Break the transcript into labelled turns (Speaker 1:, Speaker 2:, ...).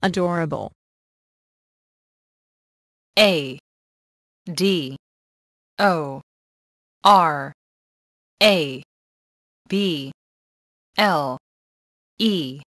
Speaker 1: adorable.
Speaker 2: A D O R A B L E